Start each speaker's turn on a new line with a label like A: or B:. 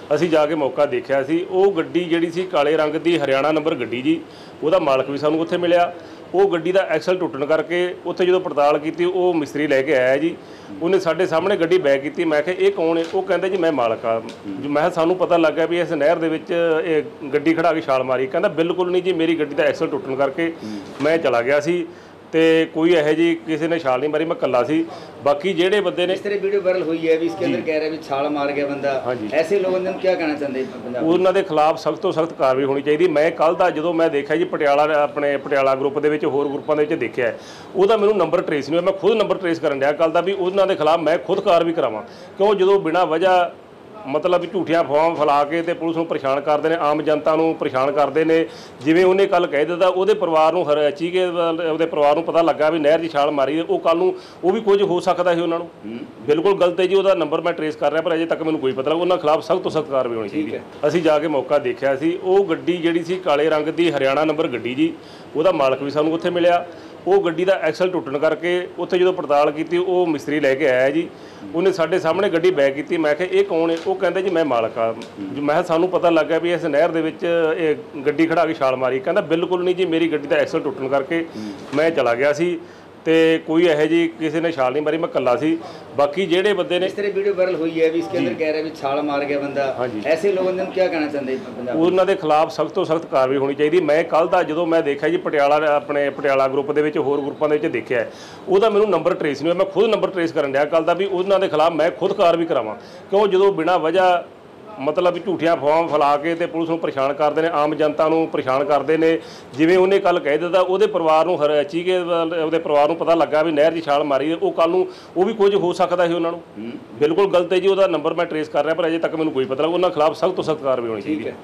A: ਅਸੀਂ ਜਾ ਕੇ ਮੌਕਾ ਦੇਖਿਆ ਸੀ। ਉਹ ਗੱਡੀ ਜਿਹੜੀ ਸੀ ਕਾਲੇ ਰੰਗ ਦੀ ਹਰਿਆਣਾ ਨੰਬਰ ਗੱਡੀ ਜੀ, ਉਹਦਾ ਮਾਲਕ ਵੀ ਸਾਨੂੰ ਉੱਥੇ ਮਿਲਿਆ। ਉਹ ਗੱਡੀ ਦਾ ਐਕਸਲ ਟੁੱਟਣ ਕਰਕੇ ਉੱਥੇ ਜਦੋਂ ਪੜਤਾਲ ਕੀਤੀ ਉਹ ਮਿਸਤਰੀ ਲੈ ਕੇ ਆਇਆ ਜੀ। ਉਹਨੇ ਸਾਡੇ ਸਾਹਮਣੇ ਗੱਡੀ ਬੈਕ ਕੀਤੀ। ਮੈਂ ਕਿਹਾ ਇਹ ਕੌਣ ਹੈ? ਉਹ ਕਹਿੰਦਾ ਜੀ ਮੈਂ ਮਾਲਕ ਆ। ਮੈਂ ਕਿਹਾ ਸਾਨੂੰ ਪਤਾ ਲੱਗ ਗਿਆ ਵੀ ਇਸ ਨਹਿਰ ਦੇ ਵਿੱਚ ਇਹ ਗੱਡੀ ਖੜਾ ਕੇ ਛਾਲ ਮਾਰੀ। ਕਹਿੰਦਾ ਬਿਲਕੁਲ ਨਹੀਂ ਜੀ, ਮੇਰੀ ਗੱਡੀ ਦਾ ਐਕਸਲ ਟੁੱਟਣ ਕਰਕੇ ਮੈਂ ਚਲਾ ਗਿਆ ਸੀ ਤੇ कोई यह जी किसी ने छाल नहीं मारी, मैं कला सी। बाकी जेडे बंदे ने
B: इस तरह वीडियो वायरल हुई है भी इसके अंदर कह रहे हैं भी छाल मार गया बंदा,
A: हाँ जी,
B: ऐसे लोगों ने क्या कहना चाहते हैं?
A: ਉਹਨਾਂ ਦੇ ਖਿਲਾਫ ਸਖਤ ਤੋਂ ਸਖਤ ਕਾਰਵਾਈ ਹੋਣੀ ਚਾਹੀਦੀ। ਮੈਂ ਕੱਲ ਦਾ ਜਦੋਂ ਮੈਂ ਦੇਖਿਆ ਜੀ ਪਟਿਆਲਾ ਆਪਣੇ ਪਟਿਆਲਾ ਗਰੁੱਪ ਦੇ ਵਿੱਚ ਹੋਰ ਗਰੁੱਪਾਂ ਦੇ ਵਿੱਚ ਦੇਖਿਆ ਉਹਦਾ ਮੈਨੂੰ ਨੰਬਰ ਟ੍ਰੇਸ ਨਹੀਂ ਹੋਇਆ। ਮੈਂ ਖੁਦ ਨੰਬਰ ਟ੍ਰੇਸ ਕਰਨ ਡਿਆ ਕੱਲ ਦਾ ਵੀ ਉਹਨਾਂ ਦੇ ਖਿਲਾਫ ਮੈਂ ਖੁਦ ਕਾਰਵਾਈ ਕਰਾਵਾਂ। ਕਿਉਂ ਜਦੋਂ ਬਿਨਾਂ ਵਜ੍ਹਾ मतलब झूठिया अफवाह फैला के ते पुलिस नूं परेशान करते हैं, आम जनता नूं परेशान करते हैं। जिवें उन्हें कल कह दिता उहदे परिवार नूं हरची के उहदे परिवार नूं पता लगा भी नहर 'च छाल मारी है, वो कल नूं वो भी कुछ हो सकता है उन्हां नूं। बिल्कुल गलत है जी, उहदा नंबर मैं ट्रेस कर रहा पर अजे तक मैनूं कोई पता लगा। उन्हां खिलाफ सख्त तो सख्त कार्रवाई होनी चाहिए। असीं जाके मौका देखिया सी। वो गड्डी जिहड़ी सी काले रंग की हरियाणा नंबर गड्डी जी, उहदा मालक भी सानूं उत्थे मिलिया। ਉਹ ਗੱਡੀ ਦਾ ਐਕਸਲ ਟੁੱਟਣ ਕਰਕੇ ਉੱਥੇ ਜਦੋਂ ਪੜਤਾਲ ਕੀਤੀ ਉਹ ਮਿਸਤਰੀ ਲੈ ਕੇ ਆਇਆ ਜੀ। ਉਹਨੇ ਸਾਡੇ ਸਾਹਮਣੇ ਗੱਡੀ ਬੈਕ ਕੀਤੀ। ਮੈਂ ਕਿਹਾ ਇਹ ਕੌਣ ਹੈ? ਉਹ ਕਹਿੰਦਾ ਜੀ ਮੈਂ ਮਾਲਕ ਆ। ਮੈਂ ਕਿਹਾ ਸਾਨੂੰ ਪਤਾ ਲੱਗ ਗਿਆ ਵੀ ਇਸ ਨਹਿਰ ਦੇ ਵਿੱਚ ਇਹ ਗੱਡੀ ਖੜਾ ਕੇ ਛਾਲ ਮਾਰੀ। ਕਹਿੰਦਾ ਬਿਲਕੁਲ ਨਹੀਂ ਜੀ, ਮੇਰੀ ਗੱਡੀ ਦਾ ਐਕਸਲ ਟੁੱਟਣ ਕਰਕੇ ਮੈਂ ਚਲਾ ਗਿਆ ਸੀ ਤੇ कोई यह जी किसी ने छाल नहीं मारी, मैं कला सी। बाकी जेडे बंदे ने
B: इस तरह वीडियो वायरल हुई है भी इसके अंदर कह रहे हैं भी छाल मार गया बंदा,
A: हाँ जी,
B: ऐसे लोगों ने क्या कहना चाहते हैं?
A: ਉਹਨਾਂ ਦੇ ਖਿਲਾਫ ਸਖਤ ਤੋਂ ਸਖਤ ਕਾਰਵਾਈ ਹੋਣੀ ਚਾਹੀਦੀ। ਮੈਂ ਕੱਲ ਦਾ ਜਦੋਂ ਮੈਂ ਦੇਖਿਆ ਜੀ ਪਟਿਆਲਾ ਆਪਣੇ ਪਟਿਆਲਾ ਗਰੁੱਪ ਦੇ ਵਿੱਚ ਹੋਰ ਗਰੁੱਪਾਂ ਦੇ ਵਿੱਚ ਦੇਖਿਆ ਉਹਦਾ ਮੈਨੂੰ ਨੰਬਰ ਟ੍ਰੇਸ ਨਹੀਂ ਹੋਇਆ। ਮੈਂ ਖੁਦ ਨੰਬਰ ਟ੍ਰੇਸ ਕਰਨ ਡਿਆ ਕੱਲ ਦਾ ਵੀ ਉਹਨਾਂ ਦੇ ਖਿਲਾਫ ਮੈਂ ਖੁਦ ਕਾਰਵਾਈ ਕਰਾਵਾਂ। ਕਿਉਂ ਜਦੋਂ ਬਿਨਾਂ ਵਜ੍ਹਾ मतलब झूठिया अफवाह फैला के ते पुलिस नूं परेशान करते हैं, आम जनता नूं परेशान करते हैं। जिवें उन्हें कल कह दिता उहदे परिवार नूं हरची के उहदे परिवार नूं पता लगा भी नहर 'च छाल मारी है, वो कल नूं वो भी कुछ हो सकता है उन्हां नूं। बिल्कुल गलत है जी, उहदा नंबर मैं ट्रेस कर रहा पर अजे तक मैनूं कोई पता लगा। उन्हां खिलाफ सख्त तो सख्त कार्रवाई होनी चाहिए।